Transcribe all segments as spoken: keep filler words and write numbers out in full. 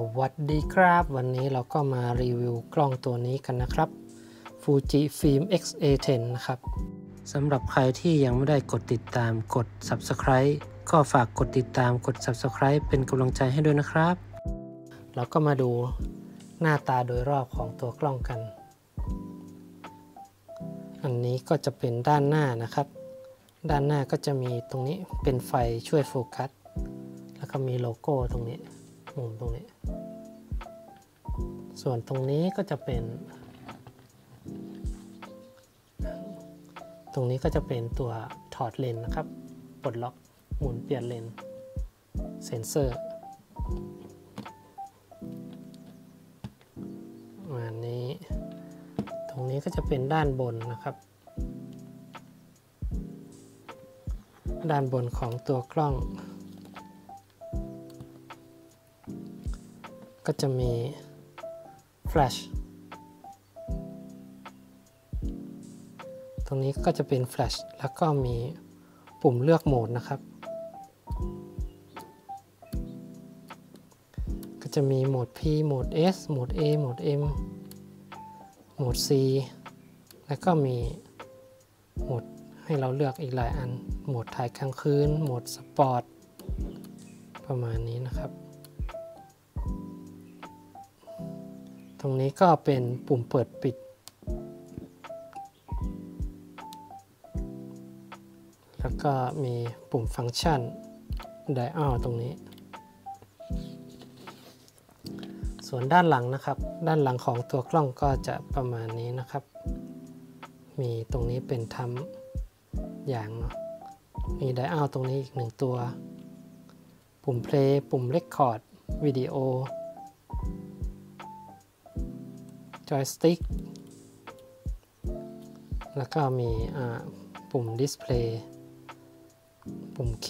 วัสดีครับวันนี้เราก็มารีวิวกล้องตัวนี้กันนะครับ Fujifilm เอ็กซ์ เอ สิบ นะครับสำหรับใครที่ยังไม่ได้กดติดตามกด Subscribe ก็ฝากกดติดตามกด Subscribe เป็นกำลังใจให้ด้วยนะครับเราก็มาดูหน้าตาโดยรอบของตัวกล้องกันอันนี้ก็จะเป็นด้านหน้านะครับด้านหน้าก็จะมีตรงนี้เป็นไฟช่วยโฟกัสแล้วก็มีโลโก้ตรงนี้มุมตรงนี้ส่วนตรงนี้ก็จะเป็นตรงนี้ก็จะเป็นตัวถอดเลนส์นะครับปลดล็อกหมุนเปลี่ยนเลนส์เซ็นเซอร์อันนี้ตรงนี้ก็จะเป็นด้านบนนะครับด้านบนของตัวกล้องก็จะมีแฟลชตรงนี้ก็จะเป็นแฟลชแล้วก็มีปุ่มเลือกโหมดนะครับก็จะมีโหมด P โหมด S โหมด A โหมด M โหมด C แล้วก็มีโหมดให้เราเลือกอีกหลายอันโหมดถ่ายกลางคืนโหมดสปอร์ตประมาณนี้นะครับตรงนี้ก็เป็นปุ่มเปิดปิดแล้วก็มีปุ่มฟังก์ชัน Dial ตรงนี้ส่วนด้านหลังนะครับด้านหลังของตัวกล้องก็จะประมาณนี้นะครับมีตรงนี้เป็นทำอย่างเนาะมี Dial ตรงนี้อีกหนึ่งตัวปุ่ม Play ปุ่ม Record วิดีโอจอยสติ๊กแล้วก็มีปุ่ม Display ปุ่ม Q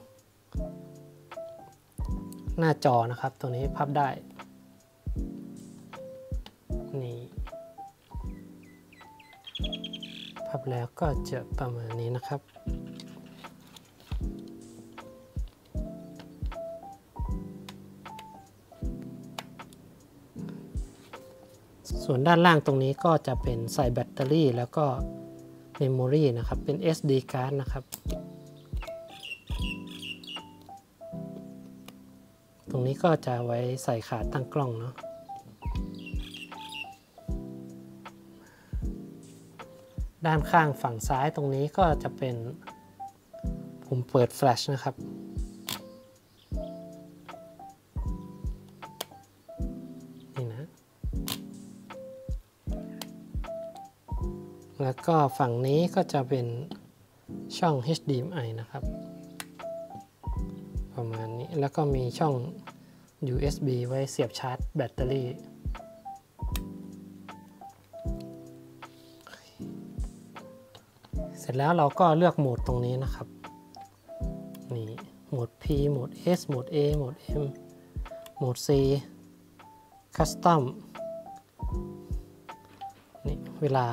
หน้าจอนะครับตัวนี้พับได้นี่พับแล้วก็จะประมาณนี้นะครับส่วนด้านล่างตรงนี้ก็จะเป็นใส่แบตเตอรี่แล้วก็เมมโมรีนะครับเป็น เอส ดี card นะครับตรงนี้ก็จะไว้ใส่ขาตั้งกล้องเนาะด้านข้างฝั่งซ้ายตรงนี้ก็จะเป็นปุ่มเปิดแฟลชนะครับนี่นะแล้วก็ฝั่งนี้ก็จะเป็นช่อง เอช ดี เอ็ม ไอ นะครับประมาณนี้แล้วก็มีช่อง ยู เอส บี ไว้เสียบชาร์จแบตเตอรี่เสร็จแล้วเราก็เลือกโหมดตรงนี้นะครับนี่โหมด P โหมด S โหมด A โหมด M โหมด C Custom นี่เวลา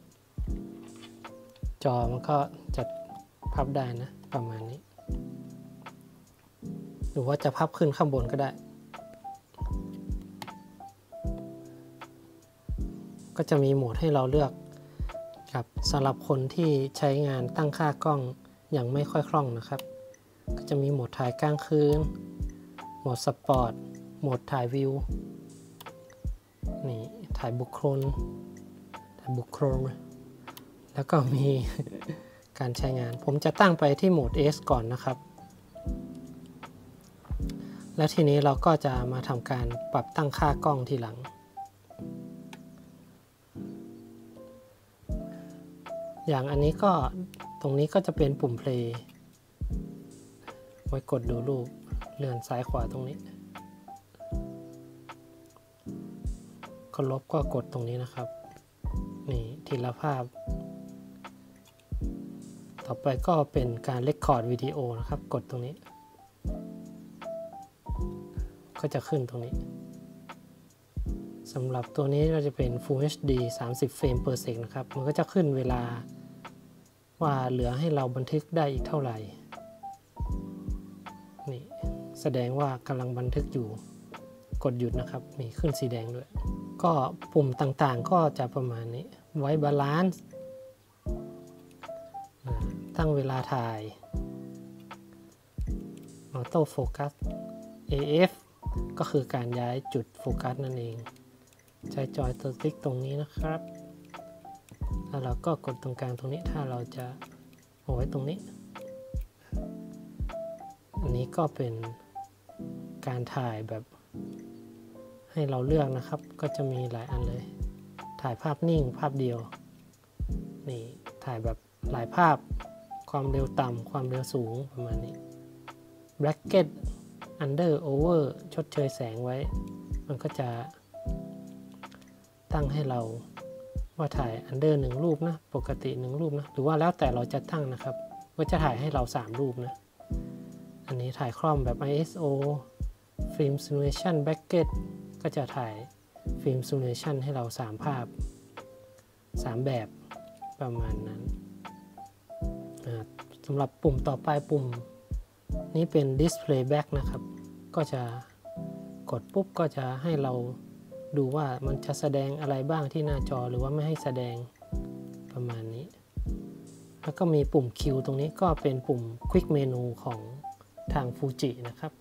จอมันก็จะพับได้นะประมาณนี้หรือว่าจะพับขึ้นข้างบนก็ได้ก็จะมีโหมดให้เราเลือกกับสำหรับคนที่ใช้งานตั้งค่ากล้องอย่างไม่ค่อยคล่องนะครับก็จะมีโหมดถ่ายกลางคืนโหมดสปอร์ตโหมดถ่ายวิวนี่ถ่ายบุคคลถ่ายบุคคลแล้วก็มี การใช้งานผมจะตั้งไปที่โหมด S ก่อนนะครับแล้วทีนี้เราก็จะมาทำการปรับตั้งค่ากล้องทีหลังอย่างอันนี้ก็ตรงนี้ก็จะเป็นปุ่ม play ไว้กดดูรูปเลื่อนซ้ายขวาตรงนี้ก็ลบก็กดตรงนี้นะครับนี่ทีละภาพต่อไปก็เป็นการเรคคอร์ดวิดีโอนะครับกดตรงนี้ก็จะขึ้นตรงนี้สำหรับตัวนี้ก็จะเป็น Full เอช ดี สามสิบ เฟรม per sec นะครับมันก็จะขึ้นเวลาว่าเหลือให้เราบันทึกได้อีกเท่าไหร่นี่แสดงว่ากำลังบันทึกอยู่กดหยุดนะครับมีขึ้นสีแดงด้วยก็ปุ่มต่างๆก็จะประมาณนี้ไว้บาลานซ์ตั้งเวลาถ่ายออโต้โฟกัส เอ เอฟ ก็คือการย้ายจุดโฟกัสนั่นเองใช้จอยตัวติ๊กตรงนี้นะครับแล้วเราก็กดตรงกลางตรงนี้ถ้าเราจะเอาไว้ตรงนี้อันนี้ก็เป็นการถ่ายแบบให้เราเลือกนะครับก็จะมีหลายอันเลยถ่ายภาพนิ่งภาพเดียวนี่ถ่ายแบบหลายภาพความเร็วต่ำความเร็วสูงประมาณนี้ bracket under over ชดเชยแสงไว้มันก็จะตั้งให้เราว่าถ่าย under หนึ่งรูปนะปกติหนึ่งรูปนะหรือว่าแล้วแต่เราจะตั้งนะครับว่าจะถ่ายให้เราสามรูปนะอันนี้ถ่ายคล่อมแบบ ไอ เอส โอ Film Simulation Bracket ก็จะถ่ายฟิล์มซิมูเลชันให้เราสามภาพสามแบบประมาณนั้นสำหรับปุ่มต่อไปปุ่มนี้เป็น Display Back นะครับก็จะกดปุ๊บก็จะให้เราดูว่ามันจะแสดงอะไรบ้างที่หน้าจอหรือว่าไม่ให้แสดงประมาณนี้แล้วก็มีปุ่ม Q ตรงนี้ก็เป็นปุ่ม Quick Menu ของทาง Fuji นะครับ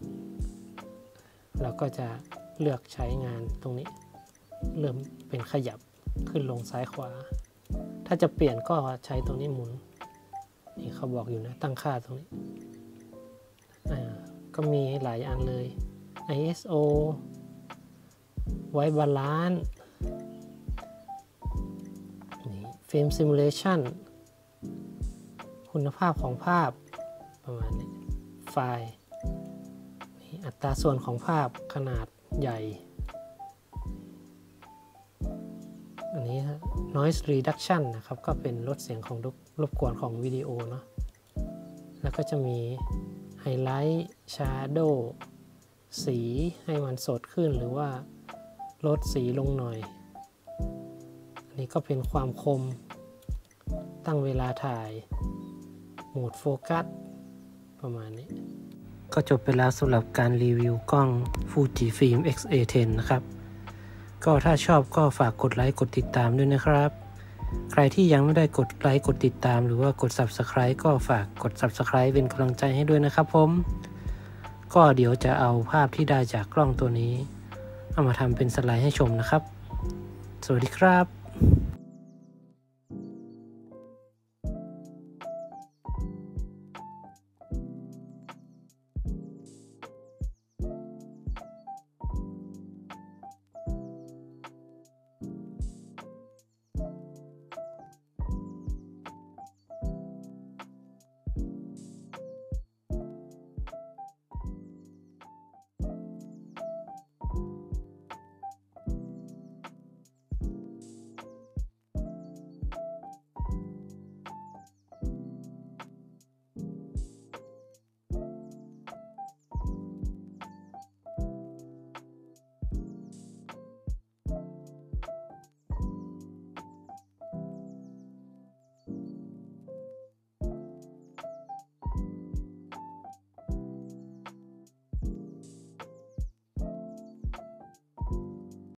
เราก็จะเลือกใช้งานตรงนี้เริ่มเป็นขยับขึ้นลงซ้ายขวาถ้าจะเปลี่ยนก็ใช้ตรงนี้หมุนนี่เขาบอกอยู่นะตั้งค่าตรงนี้อ่าก็มีหลายอันเลย ไอ เอส โอ ไว้บาลานซ์นี่ฟิล์มซิมูเลชันคุณภาพของภาพประมาณนี้ไฟล์นี่อัตราส่วนของภาพขนาดใหญ่อันนี้ noise reduction นะครับก็เป็นลดเสียงของรบกวนของวิดีโอเนาะแล้วก็จะมีไฮไลท์ชาร์โดสีให้มันสดขึ้นหรือว่าลดสีลงหน่อยอันนี้ก็เป็นความคมตั้งเวลาถ่ายโหมดโฟกัสประมาณนี้ก็จบไปแล้วสำหรับการรีวิวกล้อง Fujifilm เอ็กซ์ เอ สิบ นะครับก็ถ้าชอบก็ฝากกดไลค์กดติดตามด้วยนะครับใครที่ยังไม่ได้กดไลค์กดติดตามหรือว่ากด Subscribe ก็ฝากกด Subscribe เป็นกำลังใจให้ด้วยนะครับผมก็เดี๋ยวจะเอาภาพที่ได้จากกล้องตัวนี้เอามาทำเป็นสไลด์ให้ชมนะครับสวัสดีครับ